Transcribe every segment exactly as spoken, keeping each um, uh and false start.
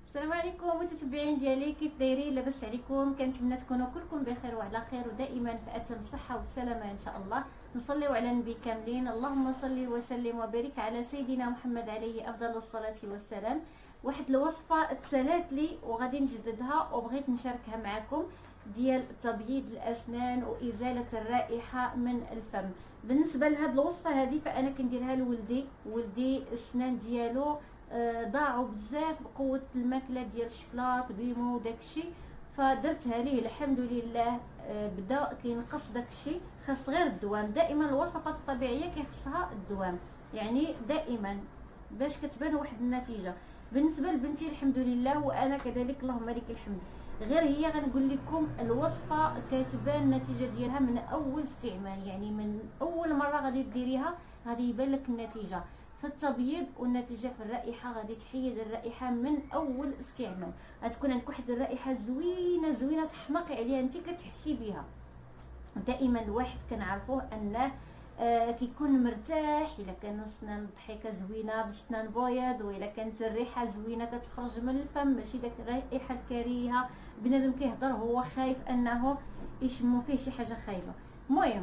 السلام عليكم متتبعين ديالي، كيف دايرين؟ لاباس عليكم؟ كنتمنى تكونوا كلكم بخير وعلى خير ودائما في اتم الصحه والسلامه ان شاء الله. نصليو على النبي كاملين، اللهم صل وسلم وبارك على سيدنا محمد عليه افضل الصلاه والسلام. واحد الوصفه تسالات لي وغادي نجددها وبغيت نشاركها معكم، ديال تبييض الاسنان وازاله الرائحه من الفم. بالنسبه لهاد الوصفه هذه فانا كنديرها لولدي، ولدي السنان ديالو ضاعوا بزاف بقوه الماكله ديال الشكلاط بيمو داكشي، فدرتها ليه الحمد لله. بدا كينقص داكشي، خاص غير الدوام. دائما الوصفات الطبيعيه كيخصها الدوام، يعني دائما باش كتبان واحد النتيجه. بالنسبه لبنتي الحمد لله وانا كذلك اللهم لك الحمد. غير هي غنقول لكم الوصفه كتبان النتيجه ديالها من اول استعمال، يعني من اول مره غادي ديريها غادي يبان لك النتيجه في التبييض، والنتيجه في الرائحه غادي تحيد الرائحه من اول استعمال. غتكون عندك واحد الرائحه زوينه زوينه تحماقي عليها انت كتحسي بها. دائما الواحد كنعرفوه انه آه كيكون مرتاح الا كانوا سنان ضحكه زوينه بسنان بيض، والا كانت الريحه زوينه كتخرج من الفم، ماشي داك الرائحه الكريهه بنادم كيهضر هو خايف انه يشمو فيه شي حاجه خايبه. المهم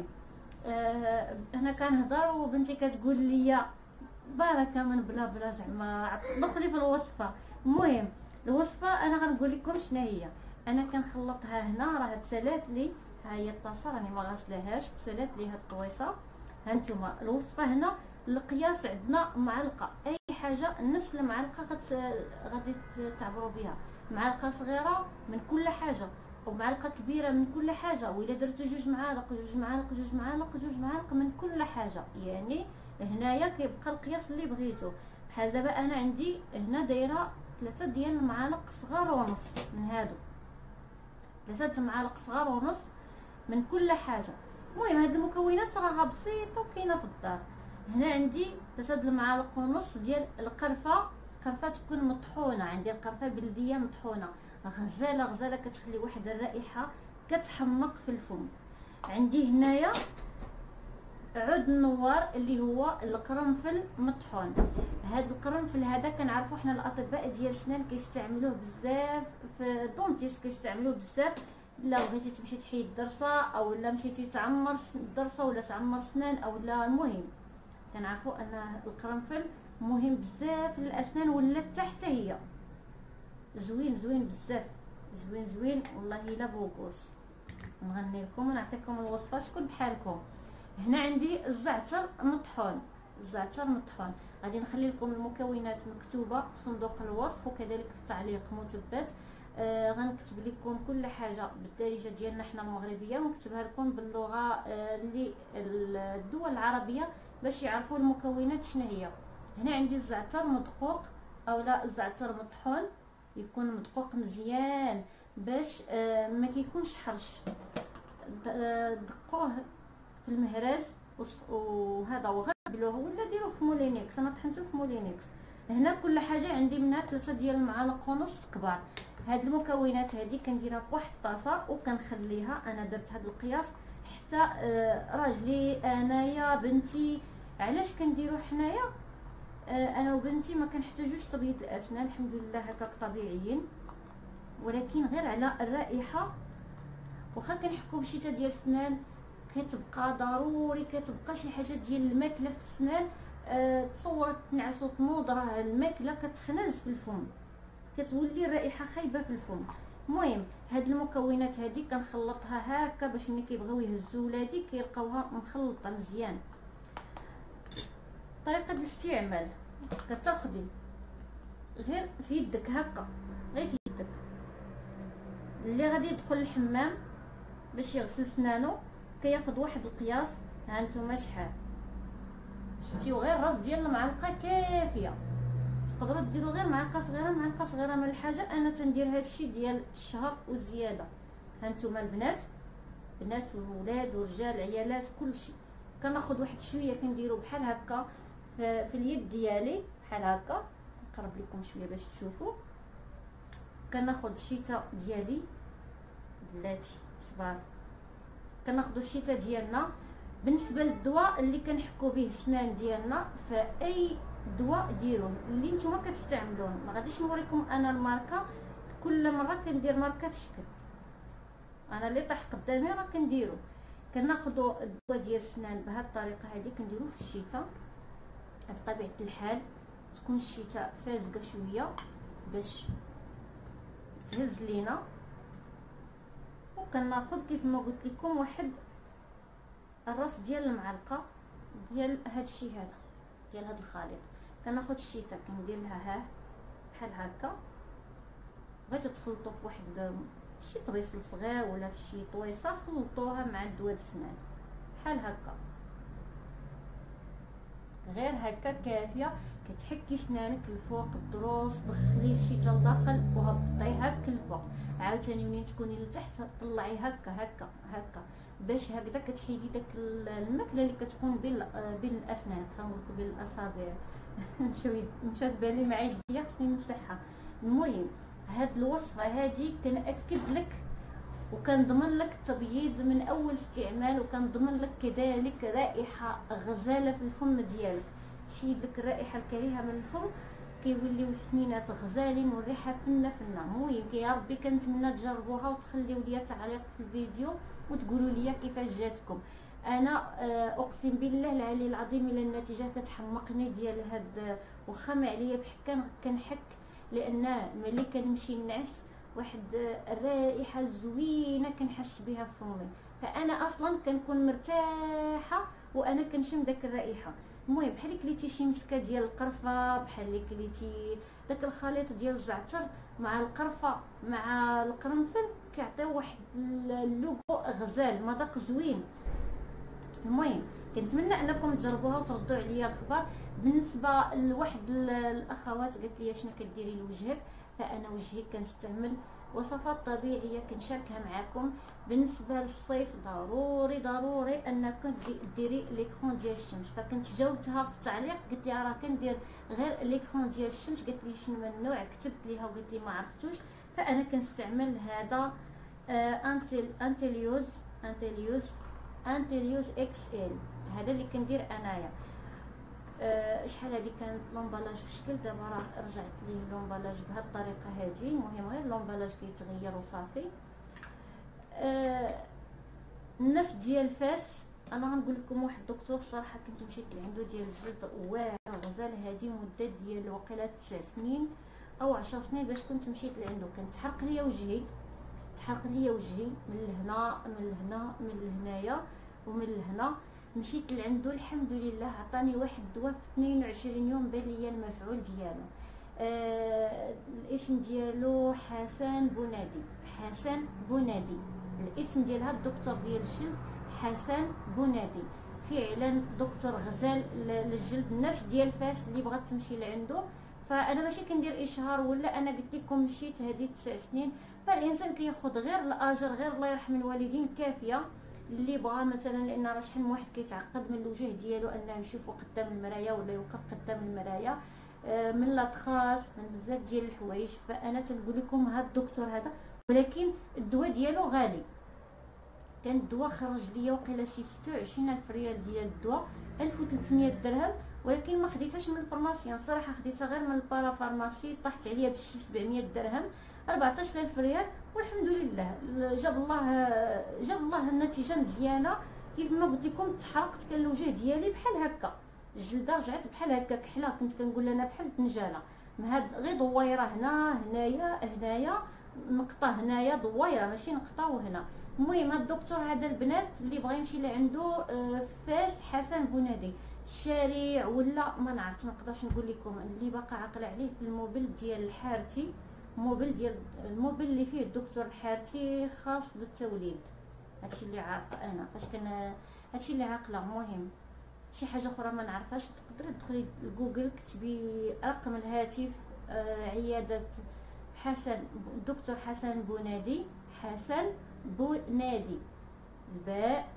آه انا كنهضر وبنتي كتقول لي بركه من بلا بلا زعما دخلي في الوصفه. المهم الوصفه انا غنقول لكم شنو هي. انا كنخلطها هنا، راه تسالات لي، ها هي الطاسه راني ما غاسلاهاش، تسالات لي هاد الطويصه. ها نتوما الوصفه هنا القياس عندنا معلقه، اي حاجه نفس المعلقه غادي تعبروا بها. معلقه صغيره من كل حاجه ومعلقه كبيره من كل حاجه، والا درتو جوج معالق جوج معالق جوج معالق جوج معالق من كل حاجه، يعني هنايا كيبقى القياس اللي بغيتو. بحال دابا انا عندي هنا دايره ثلاثه ديال المعالق صغار ونص من هادو، ثلاثه المعالق صغار ونص من كل حاجه. المهم هاد المكونات راها بسيطه وكاينه في الدار. هنا عندي ثلاثه المعالق ونص ديال القرفه، قرفه تكون مطحونه، عندي القرفه بلديه مطحونه غزاله غزاله كتخلي واحد الرائحه كتحمق في الفم. عندي هنايا عود النوار اللي هو القرنفل مطحون. هذا القرنفل هذا كنعرفوا حنا الاطباء ديال السنان كيستعملوه بزاف، في الدونتيس كيستعملوه بزاف. لا بغيتي تمشي تحيد الضرسه او لا مشيتي تعمر الضرسه ولا تعمر سنان او لا، المهم كنعرفوا ان القرنفل مهم بزاف للاسنان، ولا حتى هي زوين زوين بزاف، زوين زوين والله الا بوكوس. نغني لكم ونعطيكم الوصفه شكون بحالكم. هنا عندي الزعتر مطحون، الزعتر مطحون غادي نخلي لكم المكونات مكتوبه في صندوق الوصف وكذلك في التعليق مثبت. آه غنكتب لكم كل حاجه بالدارجه ديالنا حنا المغربيه، ونكتبها لكم باللغه آه اللي الدول العربيه باش يعرفوا المكونات شنو هي. هنا عندي الزعتر مدقوق او لا الزعتر مطحون، يكون مدقوق مزيان باش آه ما كيكونش حرش. دقوه في المهراز وهذا وغربلوه ولا ديروه في مولينيكس، انا طحنته في مولينيكس. هنا كل حاجه عندي منها ثلاثه ديال المعالق ونص كبار. هاد المكونات هذه كنديرها في واحد الطاسه وكنخليها، انا درت هاد القياس حتى آه راجلي انايا بنتي. علاش كنديرو حنايا آه انا وبنتي ما كنحتاجوش تبييض الاسنان الحمد لله هكاك طبيعيين، ولكن غير على الرائحه واخا كنحكو بشتا ديال السنان كتبقى ضروري، كتبقى شي حاجه ديال الماكله في السنان. أه تصور تنعس وتنوض راه الماكله كتخنز في الفم، كتولي الرائحه خايبه في الفم. المهم هاد المكونات هادي كنخلطها هكا باش ملي كيبغيو يهزوا ولادي كيلقاوها مخلطه مزيان. طريقه الاستعمال كتاخدي غير في يدك هكا، غير في يدك. اللي غادي يدخل الحمام باش يغسل سنانو كياخد واحد القياس، ها نتوما شحال شفتيو، غير راس ديال المعلقه كافيه. تقدروا ديروا غير معلقه صغيره معلقه صغيره من الحاجه. انا تندير هادشي ديال الشهر والزياده. ها نتوما البنات، بنات وولاد ورجال عيالات كلشي كناخد واحد شويه كنديروا بحال هكا في اليد ديالي بحال هكا. نقرب لكم شويه باش تشوفوا. كناخد الشيته ديالي بلاتي صبار، كناخذوا الشتاء ديالنا. بالنسبه للدواء اللي كنحكوا به السنان ديالنا فاي دواء ديروه اللي نتوما كتستعملوه. ما غاديش نوريكم انا الماركه، كل مره كندير ماركه في شكل. انا اللي طاح قدامي راه كنديرو. كناخذوا الدواء ديال السنان بهذه الطريقه هذه، كنديروه في الشتاء بطبيعه الحال، تكون الشتاء فازقه شويه باش تهز لينا. وكناخذ كيف ما قلت لكم واحد الراس ديال المعلقه ديال هذا الشيء هذا ديال هذا الخليط. كناخذ الشتاء كندير لها ها بحال هكا، بغيتو تخلطوا في واحد شي طبيصل صغير ولا في شي طويصه، خلطوها مع دواء السنان بحال هكا، غير هكا كافيه. كتحكي سنانك الفوق الضروس، دخلي الشتاء لداخل وهبطي هكا الفوق، عاوتاني منين تكوني لتحت طلعي هكا هكا هكا، باش هكذا كتحيدي داك الماكله اللي كتكون بين بين الاسنان، كنقول لكم بين الاصابع. مشاو مشات بالي مع يديا خصني نمسحها. المهم هاد الوصفه هادي كنأكد لك وكنضمن لك التبييض من اول استعمال، وكنضمن لك كذلك رائحه غزاله في الفم ديالك، تحيد لك الرائحه الكريهه من الفم، كيوليو سنينات غزالين والريحه فنه فنه. المهم يا ربي كنتمنى تجربوها وتخليو لي تعليق في الفيديو وتقولوا لي كيفاش جاتكم. انا اقسم بالله العلي العظيم الا النتيجه كتحمقني ديال هاد، واخا ما عليا بحكا كنحك، لان ملي كنمشي نعس واحد الرائحه زوينه كنحس بها في فمي، فانا اصلا كنكون مرتاحه وانا كنشم داك الرائحه. المهم بحال كليتي شي مسكه ديال القرفه، بحال كليتي داك الخليط ديال الزعتر مع القرفه مع القرنفل، كيعطيو واحد اللوغو غزال، مذاق زوين. المهم كنتمنى انكم تجربوها وتردوا عليا الخبر. بالنسبه لواحد الاخوات قالت لي شنو كديري لوجهك، فانا وجهي كنستعمل وصفات طبيعيه كنشاركها معكم. بالنسبه للصيف ضروري ضروري انك ديري ليكرون ديال الشمس، فكنت جاوبتها في التعليق قلت لها راه كندير غير ليكرون ديال الشمس، قالت لي شنو من النوع، كتبت ليها وقلت لي ما عرفتوش. فانا كنستعمل هذا آه انتل انتليوز انتليوز انتليوز اكس ال، هذا اللي كندير انايا. أه شحال هذه كانت لومبالاج في شكل، دابا راه رجعت ليه لومبالاج بهذه الطريقه هذه. المهم غير لومبالاج كيتغير وصافي. أه الناس ديال فاس، انا غنقول لكم واحد الدكتور صراحه كنت مشيت لعندو ديال الجلد واعر غزال، هذه مده ديال وقيله تسع سنين او عشر سنين باش كنت مشيت لعندو. كانت تحرق ليا وجهي تحرق ليا وجهي من لهنا من لهنا من لهنايا ومن لهنا. مشيت لعندو الحمد لله عطاني واحد الدواء في اثنين وعشرين يوم بان ليا المفعول ديالو. آه الاسم ديالو حسن بونادي، حسن بونادي الاسم ديال هاد الدكتور ديال الجلد، حسن بونادي. فعلا دكتور غزال للجلد. الناس ديال فاس اللي بغات تمشي لعندو، فانا ماشي كندير اشهار ولا، انا قلت لكم مشيت هذه تسع سنين. فالانسان كياخذ غير الاجر، غير الله يرحم الوالدين كافيه. اللي بغى مثلا، لان راه شحال من واحد كيتعقد من الوجه ديالو انه يشوفو قدام المرايه ولا يوقف قدام المرايه، من لاطخاس من بزاف ديال الحوايج. فانا تنقول لكم هذا الدكتور هذا، ولكن الدواء ديالو غالي. كان الدواء خرج ليا وقيله شي ستة وعشرين الف ريال ديال الدواء، ألف وثلاثمية درهم، ولكن ما خديتهاش من الفارماسيان صراحه، خديتها غير من البارا فارماسي، طاحت عليا بشي سبعمية درهم، أربعطاش ألف ريال. والحمد لله جاب الله جاب الله النتيجه مزيانه. كيف ما قلت لكم تحرقت، كان الوجه ديالي بحال هكا، الجلده رجعت بحال هكا كحله، كنت كنقول لنا بحال الدنجاله، هاد غير دويره هنا هنايا هنايا نقطه هنايا دويره ماشي نقطه وهنا. المهم هاد الدكتور هذا البنات اللي بغى يمشي لعندو فاس حسن بونادي، الشارع ولا ما نعرفش، ما نقدرش نقول لكم. اللي باقا عاقله عليه في الموبيل ديال الحارتي، موبيل ديال الموبيل اللي فيه الدكتور الحارتي خاص بالتوليد، هادشي اللي عارفه انا فاش كان، هادشي اللي عاقله. المهم شي حاجه اخرى ما نعرفهاش، تقدري تدخلي لجوجل كتبي رقم الهاتف آه عياده حسن الدكتور حسن بونادي، حسن بونادي، الباء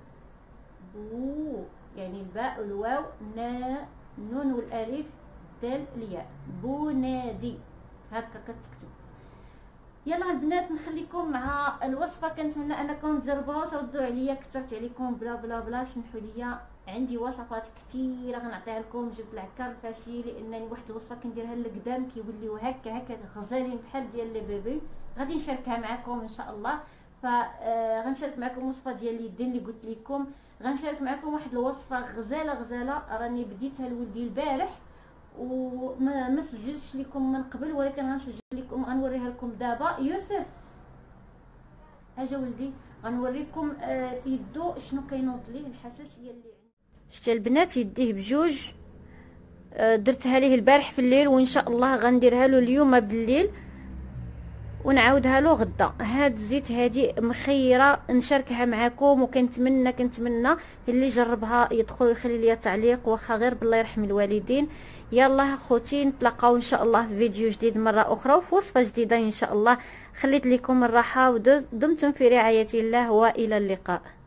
بو يعني الباء والواو نا نون والالف دال الياء، بونادي هكا كتكتب. يلا البنات نخليكم مع الوصفه، كنتمنى انكم تجربوها وتردوا عليا، كثرت عليكم بلا بلا بلا، سمحوا لي عندي وصفات كثيره غنعطيها لكم. جبت العكار الفاسي لانني واحد الوصفه كنديرها للقدام كيوليو هكا هكا غزالين بحال ديال لي بيبي، غادي نشاركها معكم ان شاء الله. فغنشارك معكم وصفه ديال اليدين اللي قلت لكم، غنشارك معكم واحد الوصفه غزاله غزاله راني بديتها لولدي البارح وما ما سجلتش لكم من قبل، ولكن غنسجل لكم غنوريها لكم دابا. يوسف اجا ولدي، غنوريكم في يدو شنو كينوض ليه الحساسيه اللي عندي. شتي البنات يديه بجوج، درتها ليه البارح في الليل وان شاء الله غنديرها له اليوم بالليل ونعاودها له غدا. هاد الزيت هادي مخيره نشاركها معكم، وكنتمنى كنتمنى اللي جربها يدخل يخلي لي تعليق واخا غير بالله يرحم الوالدين. يلا اخوتي نتلاقاو ان شاء الله في فيديو جديد مره اخرى وفي وصفه جديده ان شاء الله. خليت لكم الراحه ودمتم في رعايه الله والى اللقاء.